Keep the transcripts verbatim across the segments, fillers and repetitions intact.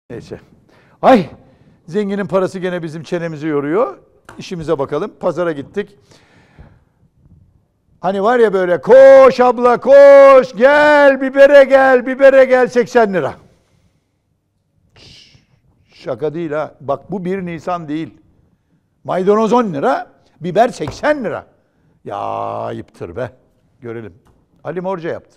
Neyse. Ay, zenginin parası gene bizim çenemizi yoruyor. İşimize bakalım. Pazara gittik. Hani var ya böyle, koş abla koş, gel bibere gel, bibere gel, seksen lira. Şaka değil ha. Bak bu bir Nisan değil. Maydanoz on lira, biber seksen lira. Ya ayıptır be. Görelim. Ali Morca yaptı.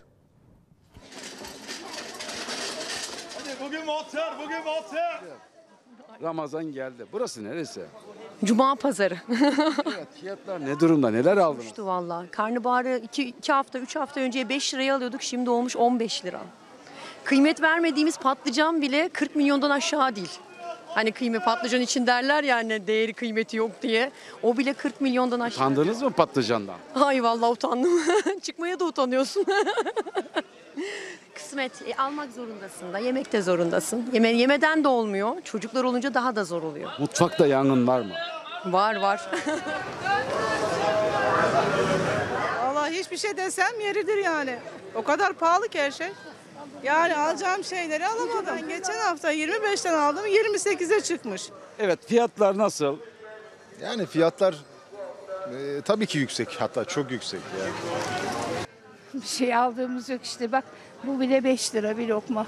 Hadi bugün motor, bugün motor. Ramazan geldi. Burası neresi? Cuma pazarı. Evet, fiyatlar ne durumda? Neler aldınız? Uçtu valla. Karnabaharı iki, iki hafta, üç hafta önce beş liraya alıyorduk. Şimdi olmuş on beş lira. Kıymet vermediğimiz patlıcan bile kırk milyondan aşağı değil. Hani kıymet patlıcan için derler ya hani değeri kıymeti yok diye. O bile kırk milyondan aşağı. Utandınız mı patlıcandan? Ay vallahi utandım. Çıkmaya da utanıyorsun. Kısmet. E, almak zorundasın da, yemek de zorundasın. Yeme, yemeden de olmuyor. Çocuklar olunca daha da zor oluyor. Mutfakta yangın var mı? Var var. Vallahi hiçbir şey desem yeridir yani. O kadar pahalı ki her şey. Yani alacağım şeyleri alamadım. Ben geçen hafta yirmi beşten aldım, yirmi sekize çıkmış. Evet, fiyatlar nasıl? Yani fiyatlar e, tabii ki yüksek, hatta çok yüksek yani. Bir şey aldığımız yok işte, bak bu bile beş lira bir lokma.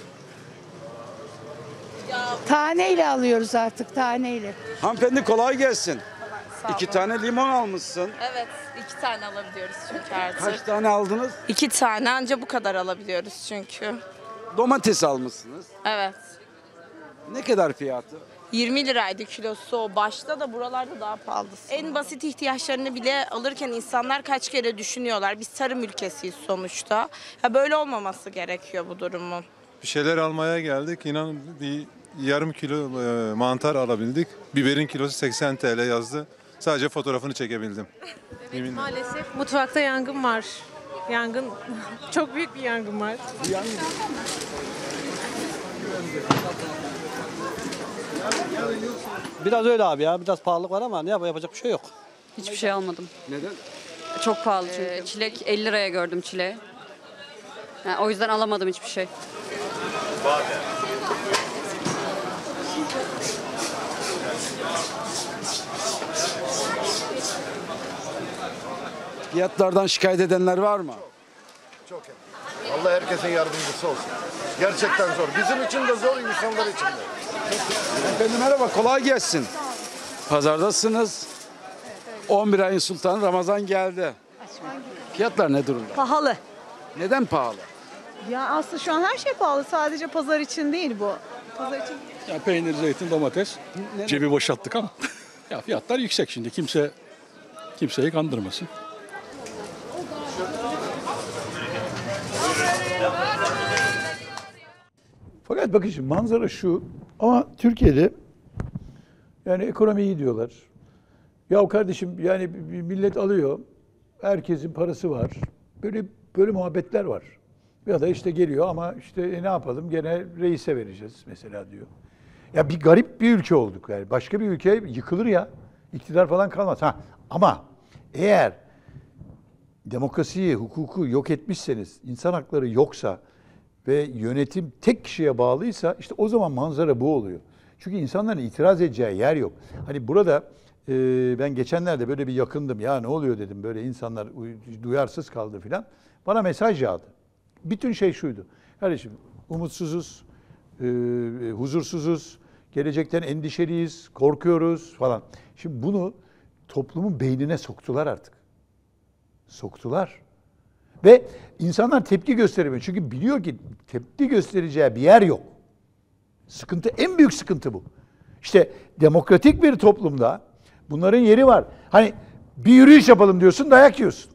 Taneyle alıyoruz artık, taneyle. Hanımefendi kolay gelsin. İki tane limon almışsın. Evet, iki tane alabiliyoruz çünkü artık. Kaç tane aldınız? İki tane anca bu kadar alabiliyoruz çünkü. Domates almışsınız. Evet. Ne kadar fiyatı? yirmi liraydı kilosu o. Başta da buralarda daha pahalı. En basit ihtiyaçlarını bile alırken insanlar kaç kere düşünüyorlar. Biz tarım ülkesiyiz sonuçta. Ya böyle olmaması gerekiyor bu durumun. Bir şeyler almaya geldik. İnan bir yarım kilo e, mantar alabildik. Biberin kilosu seksen TL yazdı. Sadece fotoğrafını çekebildim. Evet, maalesef mutfakta yangın var. Yangın, çok büyük bir yangın var. Biraz öyle abi ya. Biraz pahalılık var ama ne yap yapacak bir şey yok. Hiçbir şey almadım. Neden? Çok pahalı çünkü. Ee, çilek elli liraya gördüm çileği. Yani o yüzden alamadım hiçbir şey. Fiyatlardan şikayet edenler var mı? Çok çok. Allah herkesin yardımcısı olsun. Gerçekten zor. Bizim için de zor, insanlar için de. Efendim merhaba, kolay gelsin. Pazardasınız. on bir ayın sultanı Ramazan geldi. Fiyatlar ne durumda? Pahalı. Neden pahalı? Ya aslında şu an her şey pahalı. Sadece pazar için değil bu. Pazar için. Ya peynir, zeytin, domates. Ne- Cebi boşalttık ama. Ya fiyatlar yüksek şimdi. Kimse kimseyi kandırmasın. Fakat bakın şimdi manzara şu, ama Türkiye'de yani ekonomi iyi diyorlar. Ya kardeşim yani bir millet alıyor, herkesin parası var. Böyle böyle muhabbetler var. Ya da işte geliyor ama işte e, ne yapalım, gene reise vereceğiz mesela diyor. Ya bir garip bir ülke olduk yani. Başka bir ülke yıkılır ya. İktidar falan kalmaz. Ha, ama eğer demokrasiyi, hukuku yok etmişseniz, insan hakları yoksa ve yönetim tek kişiye bağlıysa işte o zaman manzara bu oluyor. Çünkü insanların itiraz edeceği yer yok. Hani burada e, ben geçenlerde böyle bir yakındım. Ya ne oluyor dedim, böyle insanlar duyarsız kaldı filan. Bana mesaj yağdı. Bütün şey şuydu. Kardeşim umutsuzuz, e, huzursuzuz, gelecekten endişeliyiz, korkuyoruz falan. Şimdi bunu toplumun beynine soktular artık. Soktular. Ve insanlar tepki gösteremiyor. Çünkü biliyor ki tepki göstereceği bir yer yok. Sıkıntı, en büyük sıkıntı bu. İşte demokratik bir toplumda bunların yeri var. Hani bir yürüyüş yapalım diyorsun, dayak yiyorsun.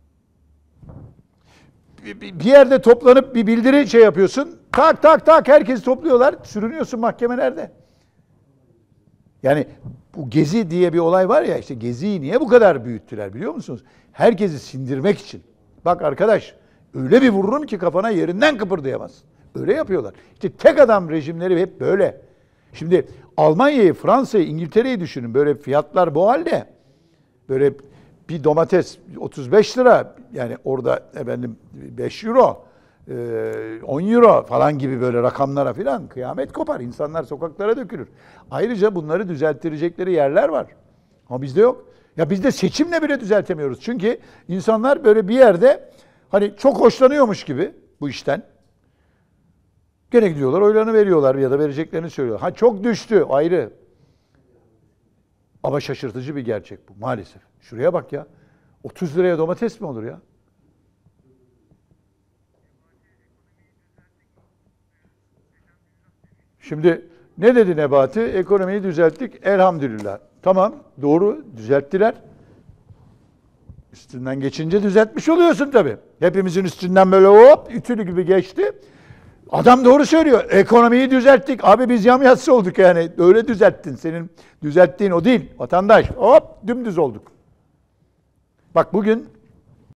Bir yerde toplanıp bir bildiri şey yapıyorsun, tak tak tak herkesi topluyorlar, sürünüyorsun mahkemelerde. Yani bu Gezi diye bir olay var ya, işte Gezi'yi niye bu kadar büyüttüler biliyor musunuz? Herkesi sindirmek için. Bak arkadaş, öyle bir vururum ki kafana yerinden kıpırdayamazsın. Öyle yapıyorlar. İşte tek adam rejimleri hep böyle. Şimdi Almanya'yı, Fransa'yı, İngiltere'yi düşünün. Böyle fiyatlar bu halde. Böyle bir domates otuz beş lira, yani orada efendim beş euro. on euro falan gibi böyle rakamlara falan kıyamet kopar. İnsanlar sokaklara dökülür. Ayrıca bunları düzelttirecekleri yerler var. Ama bizde yok. Ya bizde seçimle bile düzeltemiyoruz. Çünkü insanlar böyle bir yerde hani çok hoşlanıyormuş gibi bu işten. Gene gidiyorlar oylarını veriyorlar ya da vereceklerini söylüyorlar. Ha çok düştü ayrı. Ama şaşırtıcı bir gerçek bu maalesef. Şuraya bak ya. otuz liraya domates mi olur ya? Şimdi ne dedi Nebati? Ekonomiyi düzelttik elhamdülillah. Tamam doğru düzelttiler. Üstünden geçince düzeltmiş oluyorsun tabii. Hepimizin üstünden böyle hop ütülü gibi geçti. Adam doğru söylüyor. Ekonomiyi düzelttik. Abi biz yamyatsı olduk yani. Öyle düzelttin. Senin düzelttiğin o değil. Vatandaş hop dümdüz olduk. Bak bugün